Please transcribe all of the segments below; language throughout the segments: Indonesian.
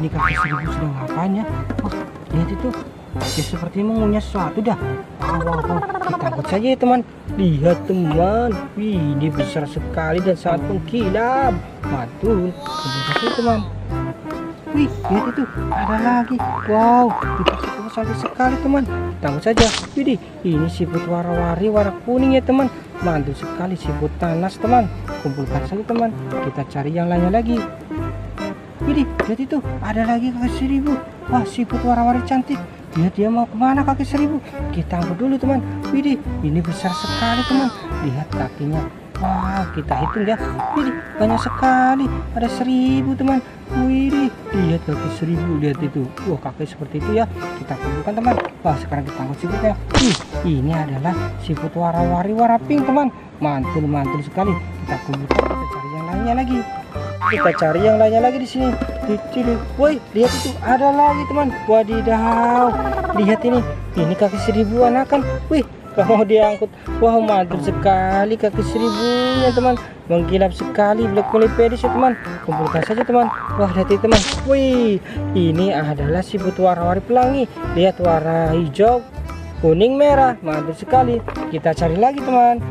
ini kakek seribu sedang ngapain ya? Wah, lihat itu. Dia seperti mengunyah sesuatu dah. Wow, kita angkut saja ya teman. Lihat teman, wih, ini besar sekali dan sangat mengkilap. Mantul, kasih teman. Wih, lihat itu, ada lagi. Wow, kita cantik sekali teman. Kita angkut saja. Widih, ini siput warna-warni warna kuning ya teman. Mantul sekali siput tanas teman. Kumpulkan saja teman. Kita cari yang lainnya lagi. Widih, lihat itu, ada lagi kakek seribu. Wah, siput warna-warni cantik. Dia mau kemana kakek seribu? Kita angkut dulu teman. Widih, ini besar sekali teman. Lihat kakinya. Wah, kita hitung ya. Widih, banyak sekali. Ada 1000 teman. Widih, lihat kakek seribu. Lihat itu. Wah, kakek seperti itu ya. Kita kumpulkan teman. Wah, sekarang kita angkut siputnya. Ini adalah siput warna-warni warna pink teman. Mantul sekali. Kita kumpulkan. Kita cari yang lainnya lagi. Kita cari yang lainnya lagi di sini. Woi, lihat itu, ada lagi teman. Wadidaw, lihat ini kaki seribu anakan. Wih, mau diangkut. Wah, mantul sekali kaki seribunya teman. Mengkilap sekali, black melipedis ya teman. Kumpulkan saja teman. Wah, lihat itu teman. Wih, ini adalah siput warna-warni pelangi. Lihat warna hijau, kuning, merah. Mantul sekali. Kita cari lagi teman.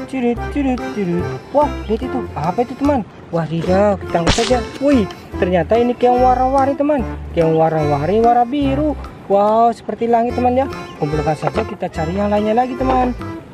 Wah, lihat itu, apa itu teman? Wadidaw, kita angkat saja. Wih, ternyata ini keong warna-warni teman. Keong warna-warni warna biru. Wow, seperti langit teman ya. Kumpulkan saja, kita cari yang lainnya lagi teman.